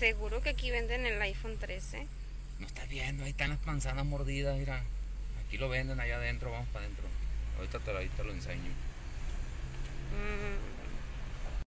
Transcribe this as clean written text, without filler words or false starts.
Seguro que aquí venden el iPhone 13. No estás viendo, ahí están las manzanas mordidas, mira. Aquí lo venden allá adentro, vamos para adentro. Ahorita te lo enseño. Mm,